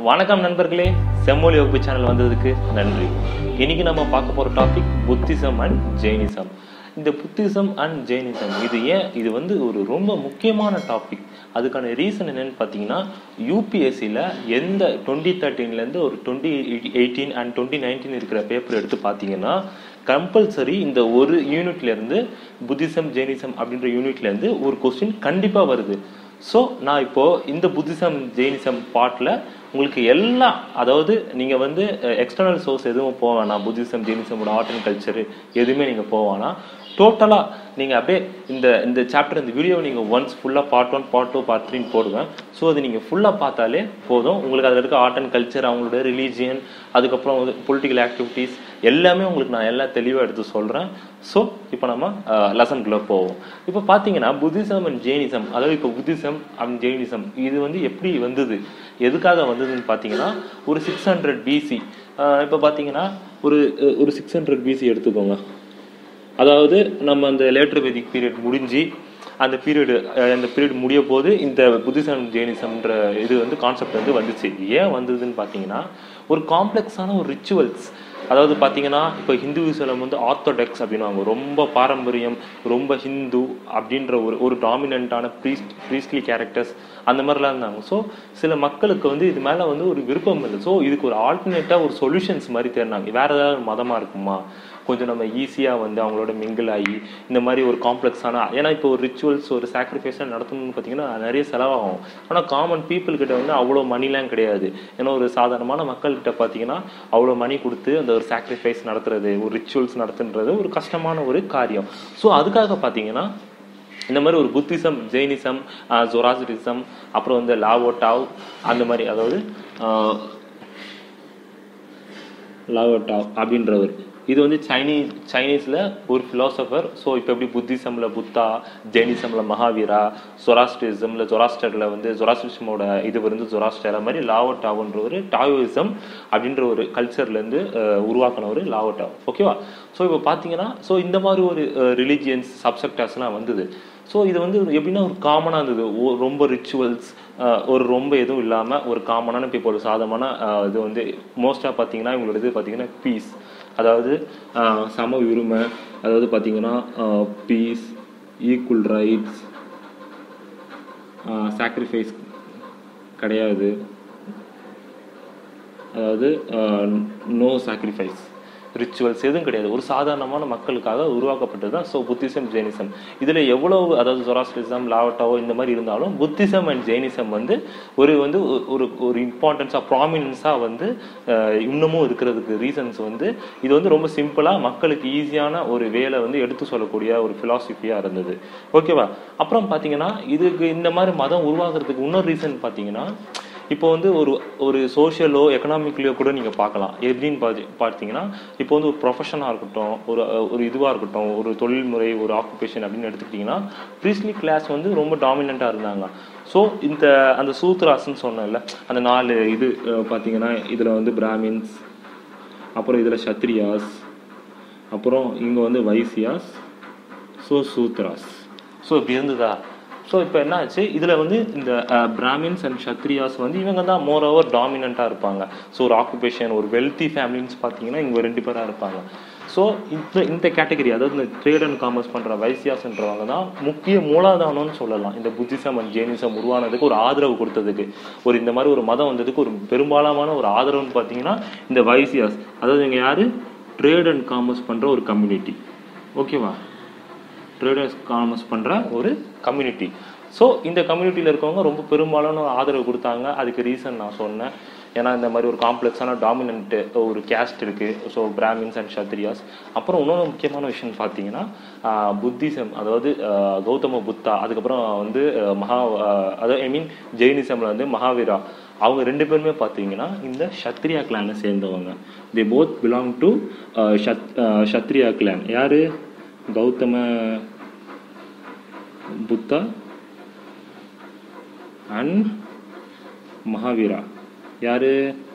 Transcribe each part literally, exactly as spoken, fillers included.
வணக்கம் நண்பர்களே, செம்மொழி வகுப்பு சேனல் வந்ததுக்கு நன்றி. இன்னைக்கு நம்ம பார்க்க போற டாபிக் புத்திசம் அண்ட் ஜெயினிசம். இந்த புத்திசம் அண்ட் ஜெயினிசம் இது ஏன் இது வந்து ஒரு ரொம்ப முக்கியமான டாபிக். அதுக்கான ரீசன் என்னன்னு பார்த்தீங்கன்னா, யூபிஎஸ்சியில் எந்த டுவெண்ட்டி தேர்ட்டீன்லேருந்து ஒரு twenty eighteen and twenty nineteen இருக்கிற பேப்பர் எடுத்து பார்த்தீங்கன்னா கம்பல்சரி இந்த ஒரு யூனிட்லேருந்து புத்திசம் ஜெயினிசம் அப்படின்ற யூனிட்லேருந்து ஒரு கொஸ்டின் கண்டிப்பாக வருது. ஸோ நான் இப்போது இந்த புத்திசம் ஜெயினிசம் பார்ட்டில் உங்களுக்கு எல்லாம், அதாவது நீங்கள் வந்து எக்ஸ்டர்னல் சோர்ஸ் எதுவும் போக வேணாம், புத்திசம் ஜெயினிசமோட ஆர்ட் அண்ட் கல்ச்சரு எதுவுமே நீங்கள் போக வேணாம். டோட்டலாக நீங்கள் அப்படியே இந்த இந்த சாப்டர் இந்த வீடியோவை நீங்கள் ஒன்ஸ் ஃபுல்லாக part one part two part த்ரீன்னு போடுவேன். ஸோ அது நீங்கள் ஃபுல்லாக பார்த்தாலே போதும். உங்களுக்கு அதில் இருக்க ஆர்ட் அண்ட் கல்ச்சர், அவங்களோட ரிலீஜியன், அதுக்கப்புறம் வந்து பொலிட்டிக்கல் ஆக்டிவிட்டீஸ் எல்லாமே உங்களுக்கு நான் எல்லாம் தெளிவாக எடுத்து சொல்கிறேன். ஸோ இப்போ நம்ம லெசனுக்குள்ளே போவோம். இப்போ பார்த்தீங்கன்னா புத்திசம் அண்ட் ஜெயினிசம், அதாவது இப்போ புத்திசம் அண்ட் ஜெயினிசம் இது வந்து எப்படி வந்தது, எதுக்காக வந்ததுன்னு பார்த்தீங்கன்னா ஒரு சிக்ஸ் ஹண்ட்ரட் பிசி. இப்போ பார்த்தீங்கன்னா ஒரு ஒரு சிக்ஸ் ஹண்ட்ரட் பிசி எடுத்துக்கோங்க. அதாவது நம்ம அந்த லேட்டர் வேதிக் பீரியட் முடிஞ்சு அந்த பீரியடு அந்த பீரியட் முடிய போது இந்த புத்திசம் ஜெயினிசம்ன்ற இது வந்து கான்செப்ட் வந்து வந்துச்சு. ஏன் வந்ததுன்னு பார்த்தீங்கன்னா ஒரு காம்ப்ளெக்ஸான ஒரு ரிச்சுவல்ஸ், அதாவது பார்த்தீங்கன்னா இப்போ ஹிந்துவிசம் வந்து ஆர்த்தோடாக்ஸ் அப்படின்வாங்க, ரொம்ப பாரம்பரியம், ரொம்ப ஹிந்து அப்படின்ற ஒரு ஒரு டாமினண்ட்டான ப்ரீஸ்ட் ப்ரீஸ்ட்லி கேரக்டர்ஸ் அந்த மாதிரிலாம் இருந்தாங்க. ஸோ சில மக்களுக்கு வந்து இது மேலே வந்து ஒரு விருப்பம் இல்லை. ஸோ இதுக்கு ஒரு ஆல்டர்னேட்டாக ஒரு சொல்யூஷன்ஸ் மாதிரி தேடினாங்க. வேறு ஏதாவது மதமாக இருக்குமா, கொஞ்சம் நம்ம ஈஸியாக வந்து அவங்களோட மிங்கிள் ஆகி இந்த மாதிரி ஒரு காம்ப்ளெக்ஸான, ஏன்னா இப்போ ஒரு ரிச்சுவல்ஸ் ஒரு சாக்ரிஃபைஸாக நடத்தணும்னு பார்த்தீங்கன்னா நிறைய செலவாகும். ஆனால் காமன் பீப்புள் கிட்ட வந்து அவ்வளோ மணிலாம் கிடையாது. ஏன்னா ஒரு சாதாரணமான மக்கள்கிட்ட பார்த்தீங்கன்னா அவ்வளோ மணி கொடுத்து அந்த ஒரு சாக்ரிஃபைஸ் நடத்துறது, ஒரு ரிச்சுவல்ஸ் நடத்துன்றது ஒரு கஷ்டமான ஒரு காரியம். ஸோ அதுக்காக பார்த்தீங்கன்னா இந்த மாதிரி ஒரு புத்திசம், ஜெயினிசம், ஜொராஸ்ட்ரிசம், அப்புறம் வந்து லாவோ டாவ் அந்த மாதிரி, அதாவது லாவோ டாவ் அப்படின்றவர், இது வந்து சைனீஸ் சைனீஸில் ஒரு ஃபிலாசபர். ஸோ இப்போ எப்படி புத்திசமில் புத்தா, ஜெயினிசமில் மகாவீரா, ஜொராஸ்ட்ரிசமில் ஜொராஸ்டரில் வந்து ஜொராஸ்ட்ரிசமோட இது வந்து ஜொராஸ்டர் மாதிரி லாவோ டாவ்ன்ற ஒரு டாவோயிசம் அப்படின்ற ஒரு கல்ச்சர்லேருந்து உருவாக்கின ஒரு லாவோ டாவ். ஓகேவா? ஸோ இப்போ பார்த்தீங்கன்னா ஸோ இந்த மாதிரி ஒரு ரிலீஜியன்ஸ் சப்செக்டர்ஸ்லாம் வந்தது. ஸோ இது வந்து எப்படின்னா ஒரு காமனாக இருந்தது, ரொம்ப ரிச்சுவல்ஸ் ஒரு ரொம்ப எதுவும் இல்லாமல் ஒரு காமனான இப்போ ஒரு சாதமான இது வந்து மோஸ்ட்டாக பார்த்தீங்கன்னா இவங்களோட இது பார்த்தீங்கன்னா பீஸ், அதாவது சம உரிமை, அதாவது பார்த்தீங்கன்னா பீஸ், ஈக்குவல் ரைட்ஸ், சாக்ரிஃபைஸ் கிடையாது, அதாவது நோ சாக்ரிஃபைஸ், ரிச்சுவல்ஸ் எதுவும் கிடையாது, ஒரு சாதாரணமான மக்களுக்காக உருவாக்கப்பட்டது தான். ஸோ புத்திசம் ஜெயினிசம் இதில் எவ்வளவு, அதாவது ஜொராஸ்ட்ரிசம், லாவட்டாவோ இந்த மாதிரி இருந்தாலும் புத்திசம் அண்ட் ஜெயினிசம் வந்து ஒரு வந்து ஒரு ஒரு இம்பார்ட்டன்ஸாக ப்ராமினன்ஸாக வந்து இன்னமும் இருக்கிறதுக்கு ரீசன்ஸ் வந்து இது வந்து ரொம்ப சிம்பிளாக மக்களுக்கு ஈஸியான ஒரு வேலை வந்து எடுத்து சொல்லக்கூடிய ஒரு ஃபிலாசபியாக இருந்தது. ஓகேவா? அப்புறம் பார்த்தீங்கன்னா இதுக்கு இந்த மாதிரி மதம் உருவாகிறதுக்கு இன்னொரு ரீசன் பார்த்தீங்கன்னா இப்போ வந்து ஒரு ஒரு சோஷியலோ எக்கனாமிக்லையோ கூட நீங்கள் பார்க்கலாம். எப்படின்னு பார்த்து பார்த்தீங்கன்னா இப்போ வந்து ஒரு ப்ரொஃபஷனாக இருக்கட்டும், ஒரு ஒரு இதுவாக இருக்கட்டும், ஒரு தொழில்முறை, ஒரு ஆக்குபேஷன் அப்படின்னு எடுத்துக்கிட்டிங்கன்னா ப்ரீஸ்ட்லி கிளாஸ் வந்து ரொம்ப டாமினண்ட்டாக இருந்தாங்க. ஸோ இந்த அந்த சூத்ராஸ்ன்னு சொன்னேன்ல, அந்த நாலு இது பார்த்தீங்கன்னா இதில் வந்து பிராமின்ஸ், அப்புறம் இதில் சத்ரியாஸ், அப்புறம் இங்கே வந்து வைசியாஸ், ஸோ சூத்ராஸ். ஸோ இப்படி இருந்ததா? ஸோ இப்போ என்ன ஆச்சு, இதில் வந்து இந்த பிராமின்ஸ் அண்ட் சத்ரியாஸ் வந்து இவங்க தான் மோர் ஓவர் டாமினண்ட்டாக இருப்பாங்க. ஸோ ஒரு ஆக்குபேஷன், ஒரு வெல்த்தி ஃபேமிலின்னு பார்த்தீங்கன்னா இவங்க ரெண்டு பேராக இருப்பாங்க. ஸோ இந்த இந்த கேட்டகரி, அதாவது இந்த ட்ரேட் அண்ட் காமர்ஸ் பண்ணுற வைசியாஸ்ன்றவங்க தான் முக்கிய மூலாதானம்னு சொல்லலாம். இந்த புத்திசம் அண்ட் ஜெயினிசம் உருவானதுக்கு ஒரு ஆதரவு கொடுத்ததுக்கு, ஒரு இந்த மாதிரி ஒரு மதம் வந்ததுக்கு ஒரு பெரும்பாலான ஒரு ஆதரவுன்னு பார்த்தீங்கன்னா இந்த வைசியாஸ், அதாவது இவங்க யார், ட்ரேட் அண்ட் காமர்ஸ் பண்ணுற ஒரு கம்யூனிட்டி. ஓகேவா? ட்ரேடர்ஸ் காமர்ஸ் பண்ணுற ஒரு கம்யூனிட்டி. ஸோ இந்த கம்யூனிட்டியில் இருக்கவங்க ரொம்ப பெரும்பாலான ஆதரவு கொடுத்தாங்க. அதுக்கு ரீசன் நான் சொன்னேன். ஏன்னா இந்த மாதிரி ஒரு காம்ப்ளெக்ஸான டாமினன்ட்டு ஒரு கேஸ்ட் இருக்குது. So Brahmins and Kshatriyas. அப்புறம் இன்னொரு முக்கியமான விஷயம் பார்த்தீங்கன்னா புத்திசம், அதாவது கௌதம புத்தா, அதுக்கப்புறம் வந்து மகா, அதாவது ஐ மீன் ஜெயினிசமில் வந்து மகாவீரா, அவங்க ரெண்டு பேருமே பார்த்தீங்கன்னா இந்த சத்ரியா கிளானை சேர்ந்தவங்க. தே போத் பிலாங் டு சத் சத்ரியா கிளான். யார்? கௌதம புத்தா அண்ட் மகாவீரா. யாரு?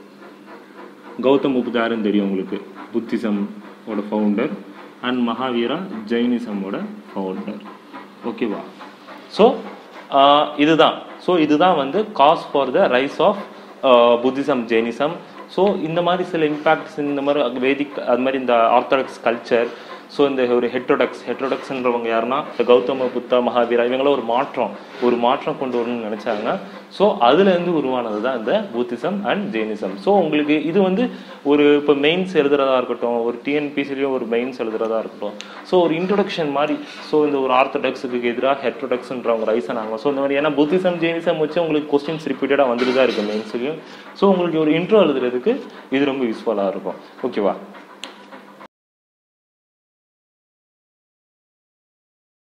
கௌதம புத்தா யாருன்னு தெரியும் உங்களுக்கு, புத்திசமோட ஃபவுண்டர், அண்ட் மகாவீரா ஜெயினிசமோட ஃபவுண்டர். ஓகேவா? ஸோ இதுதான் ஸோ இதுதான் வந்து cause for the rise of Buddhism Jainism. So இந்த மாதிரி சில இம்பேக்ட்ஸ் இந்த மாதிரி வேதிக் அது மாதிரி இந்த ஆர்த்தடாக்ஸ் கல்ச்சர். ஸோ இந்த ஒரு ஹெட்ரோடக்ஸ் ஹெட்ரோடக்ஸ்ன்றவங்க யாருன்னா இந்த கௌதம புத்தா மகாவீரா இவங்களாம் ஒரு மாற்றம் ஒரு மாற்றம் கொண்டு வரணும்னு நினைச்சாங்க. ஸோ அதுலேருந்து உருவானது தான் இந்த புத்திசம் அண்ட் ஜெயினிசம். ஸோ உங்களுக்கு இது வந்து ஒரு இப்போ மெயின்ஸ் எழுதுறதா இருக்கட்டும், ஒரு டிஎன்பிசிலையும் ஒரு மெயின்ஸ் எழுதுறதா இருக்கட்டும், ஸோ ஒரு இன்ட்ரொடக்ஷன் மாதிரி. ஸோ இந்த ஒரு ஆர்த்தடாக்ஸுக்கு எதிராக ஹெட்ரோடக்ஸ்ன்றவங்க ரைஸ் ஆனாங்க. ஸோ இந்த மாதிரி ஏன்னா புத்திசம் ஜெயினிசம் வச்சு உங்களுக்கு கொஸ்டின்ஸ் ரிப்பீட்டடாக வந்துட்டு தான் இருக்குது மெயின்ஸ்லையும். ஸோ உங்களுக்கு ஒரு இன்ட்ரோ எழுதுறதுக்கு இது ரொம்ப யூஸ்ஃபுல்லாக இருக்கும். ஓகேவா?